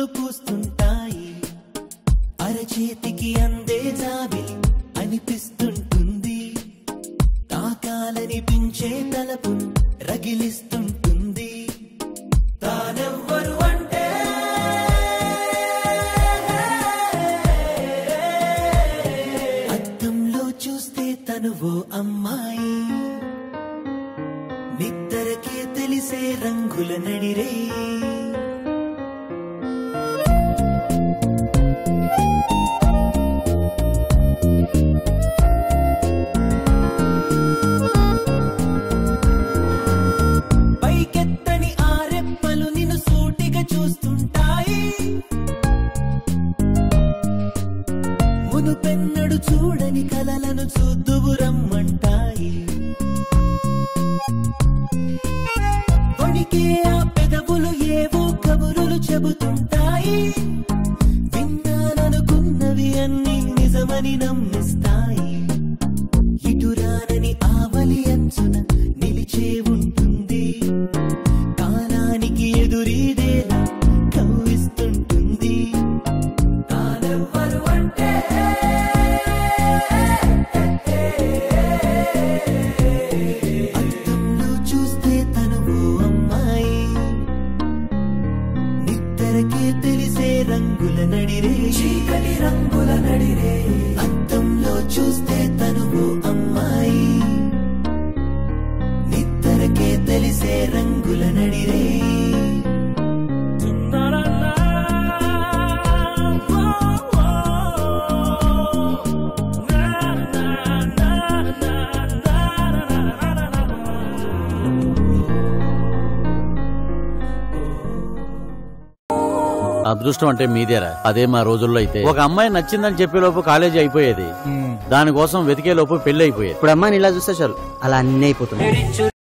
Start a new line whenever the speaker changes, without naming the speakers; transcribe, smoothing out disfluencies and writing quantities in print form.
పూలు పూస్తుంటాయి, అరచేతికి అందే జాబిలి అనిపిస్తుంటుంది, తాకాలనిపించే తలపును రగిలిస్తుంటుంది. తానెవ్వరు అంటే అద్దంలో చూస్తే తనువో అమ్మాయి, నిద్దరకే తెలిసే రంగుల నడిరే. పైకెత్తని ఆరెప్పలు నిన్ను సూటిగా చూస్తుంటాయి, మునుపెన్నడు చూడని కలలను చూద్దువు రమ్మంటాయి. వణికే ఆ పెదవులు ఏవో కబురులు చెబుతుంటాయి, విన్నాననుకున్నవి అన్ని నిజమని నమ్మిస్తాయి. ఇటురానని ఆవలి అంచున నిలిచే ఉంటుంది, కాలానికి ఎదురీదేలా కవ్విస్తుంటుంది. తానెవ్వరు అంటే అద్దంలో చూస్తే తనువో అమ్మాయి, నిద్దరకే తెలిసే రంగుల నడిరే, చీకటి రంగుల నడిరే. అద్దంలో చూస్తే తనువో అమ్మాయి, నిద్దరకే తెలిసే రంగుల నడిరే.
అదృష్టం అంటే మీదేరా. అదే మా రోజుల్లో అయితే ఒక అమ్మాయి నచ్చిందని చెప్పేలోపు కాలేజీ అయిపోయేది, దానికోసం వెతికేలోపు పెళ్లి అయిపోయేది.
ఇప్పుడు అమ్మాయిని ఇలా చూస్తే చాలు అలా అన్నీ అయిపోతుంది.